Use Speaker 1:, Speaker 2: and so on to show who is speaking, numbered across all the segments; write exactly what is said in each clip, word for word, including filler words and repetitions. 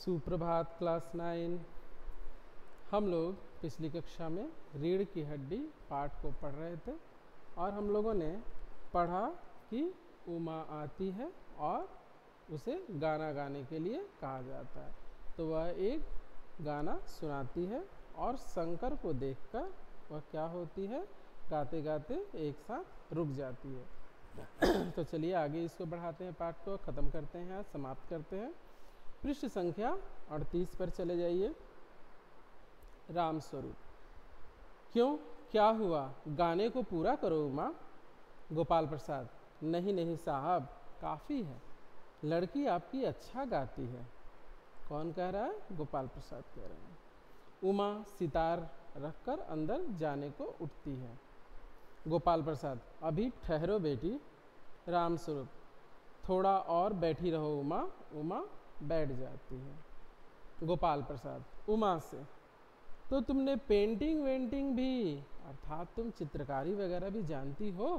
Speaker 1: सुप्रभात class nine. हम लोग पिछली कक्षा में रीढ़ की हड्डी पाठ को पढ़ रहे थे और हम लोगों ने पढ़ा कि उमा आती है और उसे गाना गाने के लिए कहा जाता है, तो वह एक गाना सुनाती है और शंकर को देखकर वह क्या होती है, गाते गाते एक साथ रुक जाती है। तो चलिए आगे इसको बढ़ाते हैं, पाठ को ख़त्म करते हैं, आज समाप्त करते हैं। पृष्ठ संख्या अड़तीस पर चले जाइए। राम स्वरूप। क्यों, क्या हुआ, गाने को पूरा करो उमा। गोपाल प्रसाद। नहीं नहीं साहब, काफ़ी है, लड़की आपकी अच्छा गाती है। कौन कह रहा है? गोपाल प्रसाद कह रहे हैं। उमा सितार रखकर अंदर जाने को उठती है। गोपाल प्रसाद। अभी ठहरो बेटी। राम स्वरूप। थोड़ा और बैठी रहो उमा। उमा बैठ जाती है। गोपाल प्रसाद उमा से। तो तुमने पेंटिंग वेंटिंग भी, अर्थात तुम चित्रकारी वगैरह भी जानती हो?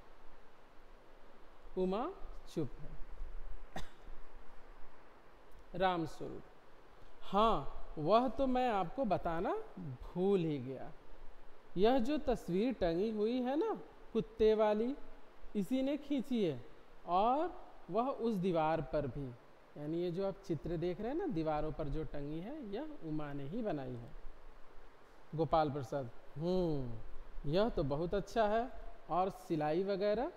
Speaker 1: उमा चुप है। राम स्वरूप। हाँ, वह तो मैं आपको बताना भूल ही गया। यह जो तस्वीर टंगी हुई है ना, कुत्ते वाली, इसी ने खींची है, और वह उस दीवार पर भी, यानी ये जो आप चित्र देख रहे हैं ना दीवारों पर जो टंगी है, यह उमा ने ही बनाई है। गोपाल प्रसाद। हम्म, यह तो बहुत अच्छा है। और सिलाई वगैरह?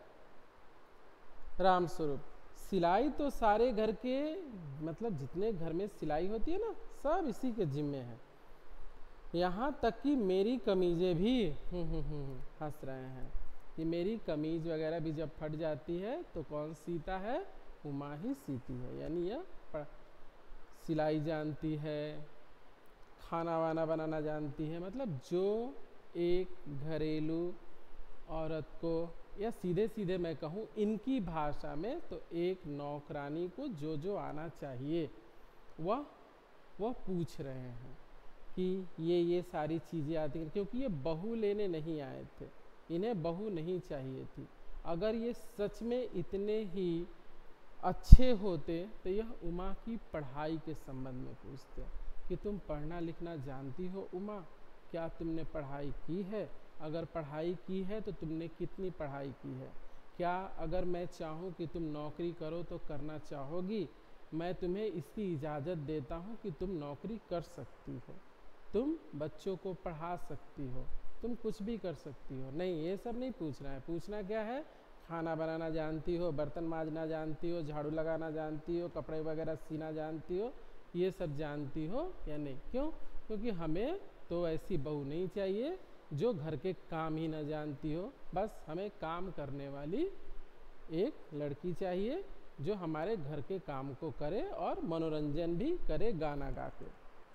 Speaker 1: राम स्वरूप। सिलाई तो सारे घर के, मतलब जितने घर में सिलाई होती है ना, सब इसी के जिम्मे है। यहाँ तक कि मेरी कमीजें भी हंस रहे हैं कि मेरी कमीज वगैरह भी जब फट जाती है तो कौन सीता है? उमा ही सीती है। यानी यह सिलाई जानती है, खाना वाना बनाना जानती है। मतलब जो एक घरेलू औरत को, या सीधे सीधे मैं कहूँ इनकी भाषा में, तो एक नौकरानी को जो जो आना चाहिए वह वह पूछ रहे हैं कि ये ये सारी चीज़ें आती हैं, क्योंकि ये बहू लेने नहीं आए थे, इन्हें बहू नहीं चाहिए थी। अगर ये सच में इतने ही अच्छे होते तो यह उमा की पढ़ाई के संबंध में पूछते कि तुम पढ़ना लिखना जानती हो उमा? क्या तुमने पढ़ाई की है? अगर पढ़ाई की है तो तुमने कितनी पढ़ाई की है? क्या अगर मैं चाहूँ कि तुम नौकरी करो तो करना चाहोगी? मैं तुम्हें इसकी इजाज़त देता हूँ कि तुम नौकरी कर सकती हो, तुम बच्चों को पढ़ा सकती हो, तुम कुछ भी कर सकती हो। नहीं, ये सब नहीं पूछना है। पूछना क्या है? खाना बनाना जानती हो, बर्तन मांजना जानती हो, झाड़ू लगाना जानती हो, कपड़े वगैरह सीना जानती हो, ये सब जानती हो या नहीं? क्यों? क्योंकि हमें तो ऐसी बहू नहीं चाहिए जो घर के काम ही ना जानती हो। बस हमें काम करने वाली एक लड़की चाहिए जो हमारे घर के काम को करे और मनोरंजन भी करे गाना गा के।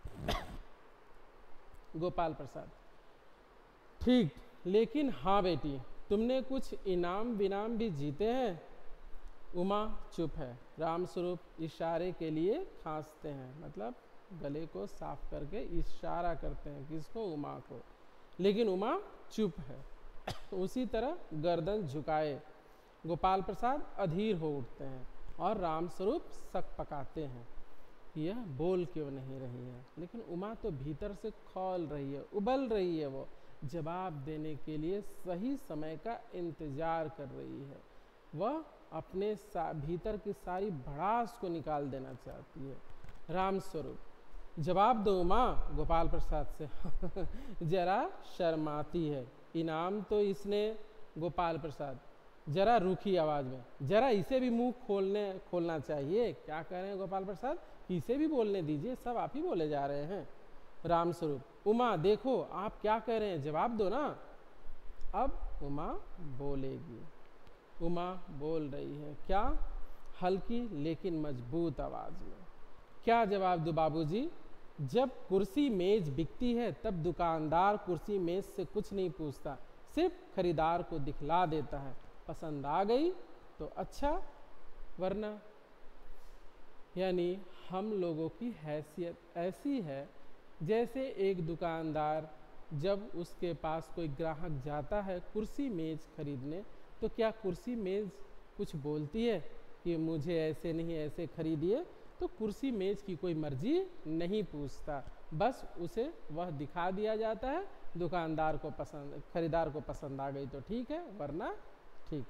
Speaker 1: गोपाल प्रसाद। ठीक, लेकिन हाँ बेटी, तुमने कुछ इनाम विनाम भी जीते हैं? उमा चुप है। राम स्वरूप इशारे के लिए खांसते हैं, मतलब गले को साफ करके इशारा करते हैं। किसको? उमा को। लेकिन उमा चुप है, उसी तरह गर्दन झुकाए। गोपाल प्रसाद अधीर हो उठते हैं और राम स्वरूप शक पकाते हैं कि यह बोल क्यों नहीं रही है। लेकिन उमा तो भीतर से खौल रही है, उबल रही है, वो जवाब देने के लिए सही समय का इंतजार कर रही है। वह अपने भीतर की सारी भड़ास को निकाल देना चाहती है। राम स्वरूप। जवाब दो उमा। गोपाल प्रसाद से जरा शर्माती है। इनाम तो इसने। गोपाल प्रसाद जरा रूखी आवाज़ में, जरा इसे भी मुंह खोलने खोलना चाहिए। क्या कह रहे हैं गोपाल प्रसाद? इसे भी बोलने दीजिए, सब आप ही बोले जा रहे हैं। राम स्वरूप। उमा देखो आप क्या कह रहे हैं, जवाब दो ना। अब उमा बोलेगी। उमा बोल रही है। क्या? हल्की लेकिन मजबूत आवाज़ में। क्या जवाब दूँ बाबूजी? जब कुर्सी मेज बिकती है तब दुकानदार कुर्सी मेज से कुछ नहीं पूछता, सिर्फ खरीदार को दिखला देता है। पसंद आ गई तो अच्छा, वरना। यानी हम लोगों की हैसियत ऐसी है जैसे एक दुकानदार जब उसके पास कोई ग्राहक जाता है कुर्सी मेज खरीदने, तो क्या कुर्सी मेज कुछ बोलती है कि मुझे ऐसे नहीं ऐसे खरीदिए? तो कुर्सी मेज की कोई मर्जी नहीं पूछता, बस उसे वह दिखा दिया जाता है। दुकानदार को पसंद, खरीदार को पसंद आ गई तो ठीक है, वरना ठीक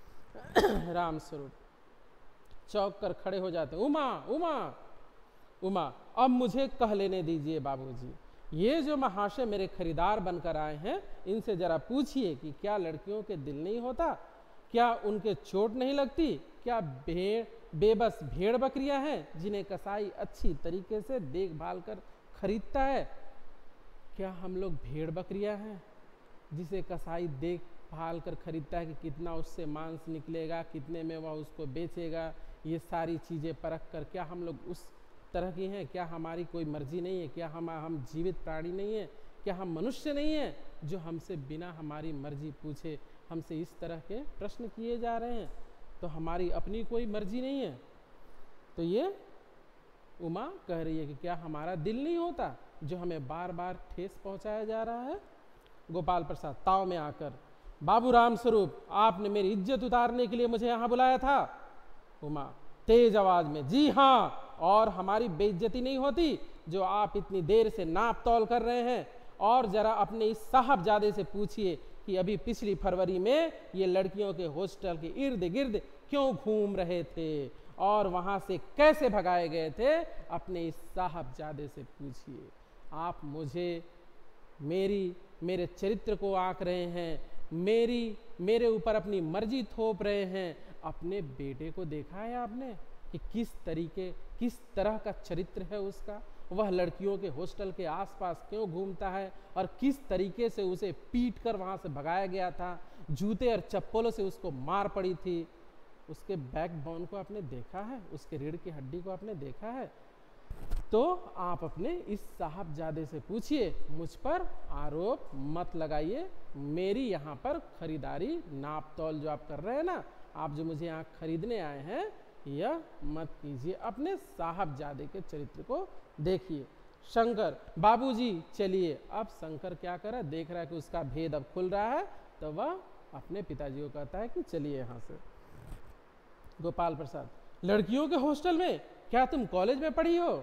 Speaker 1: है। राम स्वरूप चौंक कर खड़े हो जाते, उमा उमा उमा अब मुझे कह लेने दीजिए बाबूजी, ये जो महाशय मेरे खरीदार बनकर आए हैं, इनसे जरा पूछिए कि क्या लड़कियों के दिल नहीं होता, क्या उनके चोट नहीं लगती, क्या भेड़ बेबस भेड़ बकरियां हैं जिन्हें कसाई अच्छी तरीके से देखभाल कर खरीदता है? क्या हम लोग भेड़ बकरियां हैं जिसे कसाई देखभाल कर खरीदता है कि कितना उससे मांस निकलेगा, कितने में वह उसको बेचेगा, ये सारी चीज़ें परख कर? क्या हम लोग उस तरह की हैं? क्या हमारी कोई मर्जी नहीं है? क्या हम हम जीवित प्राणी नहीं है? क्या हम मनुष्य नहीं हैं जो हमसे बिना हमारी मर्जी पूछे हमसे इस तरह के प्रश्न किए जा रहे हैं? तो हमारी अपनी कोई मर्जी नहीं है? तो ये उमा कह रही है कि क्या हमारा दिल नहीं होता जो हमें बार बार ठेस पहुंचाया जा रहा है? गोपाल प्रसाद ताव में आकर, बाबू राम स्वरूप, आपने मेरी इज्जत उतारने के लिए मुझे यहाँ बुलाया था? उमा तेज आवाज में, जी हाँ, और हमारी बेइज्जती नहीं होती जो आप इतनी देर से नाप तौल कर रहे हैं? और जरा अपने इस साहबजादे से पूछिए कि अभी पिछली फरवरी में ये लड़कियों के हॉस्टल के इर्द गिर्द क्यों घूम रहे थे और वहां से कैसे भगाए गए थे? अपने इस साहबजादे से पूछिए। आप मुझे मेरी मेरे चरित्र को आंक रहे हैं, मेरी मेरे ऊपर अपनी मर्जी थोप रहे हैं। अपने बेटे को देखा है आपने कि किस तरीके किस तरह का चरित्र है उसका? वह लड़कियों के हॉस्टल के आसपास क्यों घूमता है और किस तरीके से उसे पीट कर वहां से भगाया गया था, जूते और चप्पलों से उसको मार पड़ी थी। उसके बैकबोन को आपने देखा है, उसके रीढ़ की हड्डी को आपने देखा है? तो आप अपने इस साहबजादे से पूछिए, मुझ पर आरोप मत लगाइए। मेरी यहाँ पर खरीदारी नाप तौल जो आप कर रहे हैं ना, आप जो मुझे यहाँ खरीदने आए हैं, यह मत कीजिए। अपने साहबजादे के चरित्र को देखिए। शंकर, बाबूजी चलिए। अब शंकर क्या कर रहा है, देख रहा है कि उसका भेद अब खुल रहा है, तो वह अपने पिताजी को कहता है कि चलिए यहाँ से। गोपाल प्रसाद, लड़कियों के हॉस्टल में? क्या तुम कॉलेज में पढ़ी हो?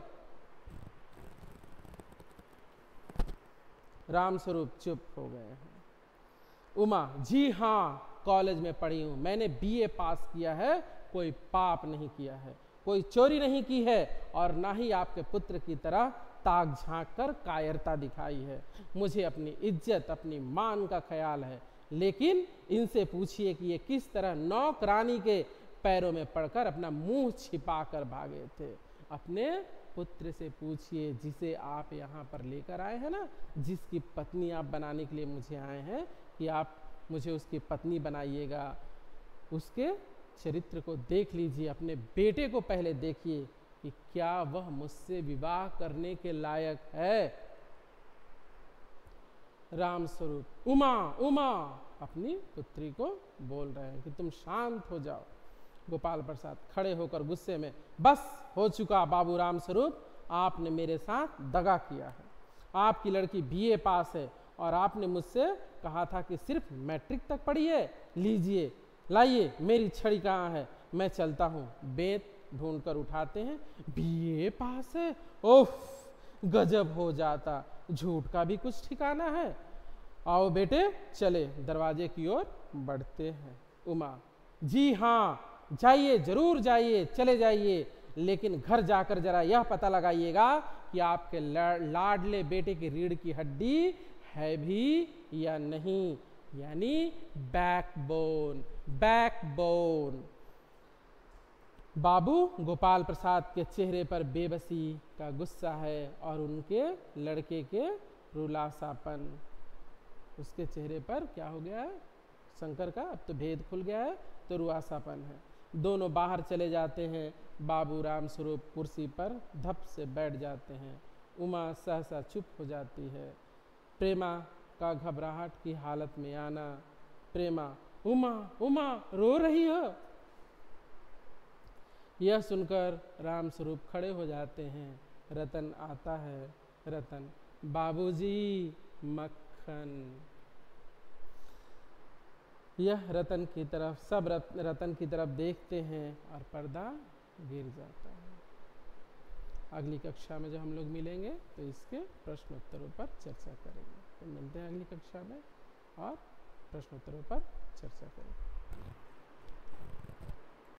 Speaker 1: राम स्वरूप चुप हो गए हैं। उमा, जी हाँ, कॉलेज में पढ़ी हूं, मैंने बीए पास किया है, कोई पाप नहीं किया है, कोई चोरी नहीं की है, और ना ही आपके पुत्र की तरह ताक झांक कर कायरता दिखाई है। मुझे अपनी इज्जत, अपनी मान का ख्याल है, लेकिन इनसे पूछिए कि ये किस तरह नौकरानी के पैरों में पड़कर अपना मुंह छिपा कर भागे थे। अपने पुत्र से पूछिए, जिसे आप यहाँ पर लेकर आए हैं ना, जिसकी पत्नी आप बनाने के लिए मुझे आए हैं, कि आप मुझे उसकी पत्नी बनाइएगा। उसके चरित्र को देख लीजिए, अपने बेटे को पहले देखिए कि क्या वह मुझसे विवाह करने के लायक है। राम स्वरूप, उमा उमा अपनी पुत्री को बोल रहे हैं कि तुम शांत हो जाओ। गोपाल प्रसाद खड़े होकर गुस्से में, बस हो चुका बाबू राम स्वरूप, आपने मेरे साथ दगा किया है। आपकी लड़की बीए पास है और आपने मुझसे कहा था कि सिर्फ मैट्रिक तक पढ़ी है। लीजिए, लाइए, मेरी छड़ी कहाँ है, मैं चलता हूँ। बेत ढूंढ कर उठाते हैं, बीए पास है, ओफ, गजब हो जाता, झूठ का भी कुछ ठिकाना है। आओ बेटे चले, दरवाजे की ओर बढ़ते हैं। उमा, जी हाँ, जाइए, जरूर जाइए, चले जाइए, लेकिन घर जाकर जरा यह पता लगाइएगा कि आपके लाडले बेटे की रीढ़ की हड्डी है भी या नहीं, यानी बैकबोन, बैकबोन। बाबू गोपाल प्रसाद के चेहरे पर बेबसी का गुस्सा है और उनके लड़के के रुलासापन। उसके चेहरे पर क्या हो गया है, शंकर का अब तो भेद खुल गया है, तो रुआसापन है। दोनों बाहर चले जाते हैं। बाबू राम स्वरूप कुर्सी पर धप से बैठ जाते हैं। उमा सहसा चुप हो जाती है। प्रेमा का घबराहट की हालत में आना। प्रेमा, उमा उमा रो रही हो? यह सुनकर राम स्वरूप खड़े हो जाते हैं। रतन आता है। रतन, बाबूजी मक्खन। यह रतन की तरफ, सब रत, रतन की तरफ देखते हैं और पर्दा गिर जाता है। अगली कक्षा में जब हम लोग मिलेंगे तो इसके प्रश्नोत्तरों पर चर्चा करेंगे। तो मिलते हैं अगली कक्षा में और प्रश्नोत्तरों पर चर्चा करेंगे।